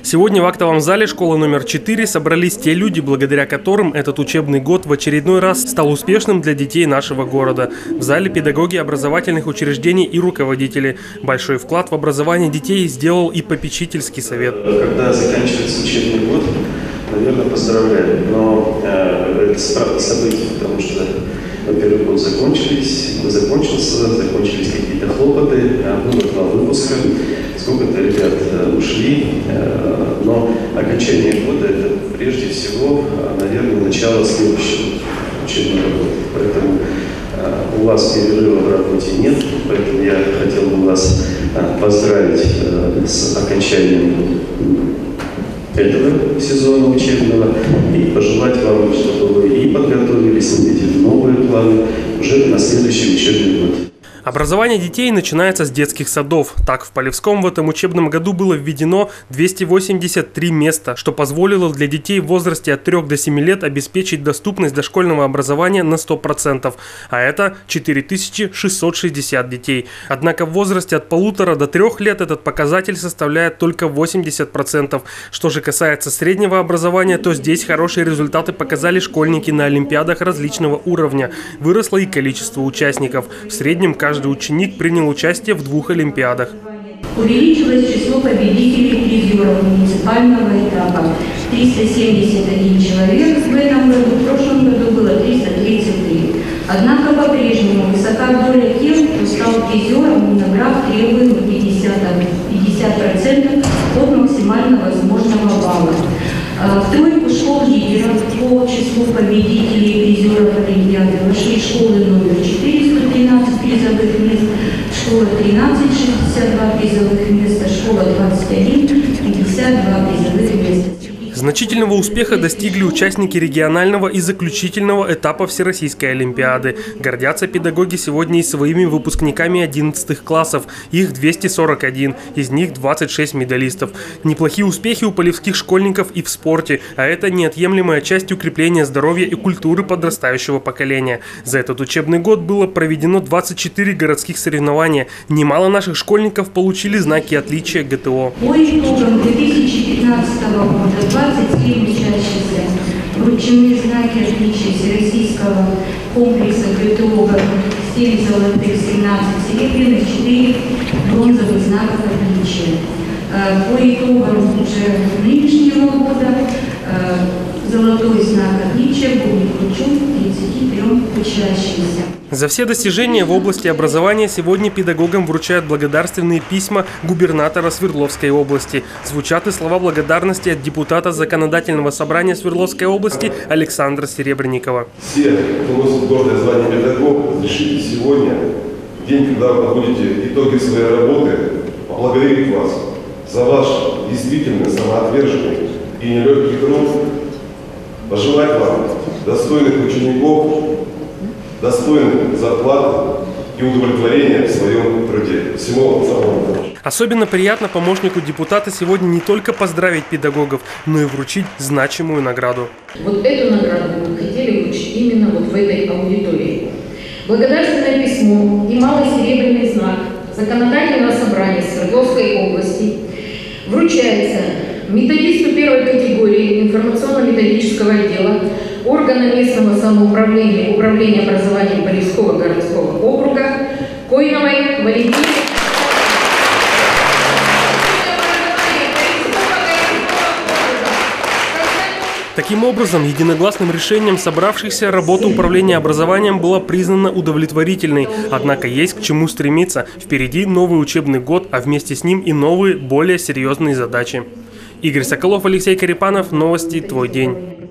Сегодня в актовом зале школы номер 4 собрались те люди, благодаря которым этот учебный год в очередной раз стал успешным для детей нашего города. В зале педагоги образовательных учреждений и руководители. Большой вклад в образование детей сделал и попечительский совет. Когда заканчивается учебный год, наверное, поздравляю. Но это справка событий, потому что, во-первых, год закончился, закончились какие-то хлопоты, было 2 выпуска, сколько-то ребят ушли, но окончание года – это прежде всего, наверное, начало следующего учебного года. Поэтому у вас перерыва в работе нет, поэтому я хотел бы вас поздравить с окончанием этого сезона учебного и пожелать вам, чтобы вы и подготовились, наметили новые планы уже на следующий учебный год. Образование детей начинается с детских садов. Так, в Полевском в этом учебном году было введено 283 места, что позволило для детей в возрасте от 3 до 7 лет обеспечить доступность дошкольного образования на 100%, а это 4660 детей. Однако в возрасте от 1,5 до 3 лет этот показатель составляет только 80%. Что же касается среднего образования, то здесь хорошие результаты показали школьники на олимпиадах различного уровня. Выросло и количество участников. В среднем каждый ученик принял участие в 2 олимпиадах. Увеличилось число победителей призеров муниципального этапа. 371 человек в этом году, в прошлом году было 333. Однако по-прежнему высока доля тех, кто стал призером, набрав требуемых 50% от максимально возможного балла. В тройку школ лидеров по числу победителей и призеров олимпиады вошли школы номер 4, 113 призовых мест, школа 13, 62 призовых места, школа 21, 52 призовых места. Значительного успеха достигли участники регионального и заключительного этапа Всероссийской олимпиады. Гордятся педагоги сегодня и своими выпускниками 11 классов. Их 241, из них 26 медалистов. Неплохие успехи у полевских школьников и в спорте, а это неотъемлемая часть укрепления здоровья и культуры подрастающего поколения. За этот учебный год было проведено 24 городских соревнования. Немало наших школьников получили знаки отличия ГТО. По итогам 2015 года 27 учащихся вручены знаки отличия Всероссийского комплекса ГТО, 7 золотых, 17 серебряных, 4 бронзовых знаков отличия. По итогам уже нынешнего года золотой знак отличия будет вручен 33 учащимся. За все достижения в области образования сегодня педагогам вручают благодарственные письма губернатора Свердловской области. Звучат и слова благодарности от депутата Законодательного собрания Свердловской области Александра Серебренникова. Все, кто носит гордое звание педагога, разрешите сегодня, в день, когда вы подводите итоги своей работы, поблагодарить вас за ваш действительно самоотверженный и нелегкий труд, пожелать вам достойных учеников, достойных зарплаты и удовлетворения в своем труде. Всего вам самого хорошего. Особенно приятно помощнику депутата сегодня не только поздравить педагогов, но и вручить значимую награду. Вот эту награду мы хотели вручить именно вот в этой аудитории. Благодарственное письмо и малый серебряный знак Законодательного собрания Свердловской области вручается методисту 1-й категории информационно-методического отдела органа местного самоуправления Управления образованием Полевского городского округа Койновой Валентине. Таким образом, единогласным решением собравшихся работа управления образованием была признана удовлетворительной. Однако есть к чему стремиться. Впереди новый учебный год, а вместе с ним и новые, более серьезные задачи. Игорь Соколов, Алексей Карипанов. Новости. Твой день.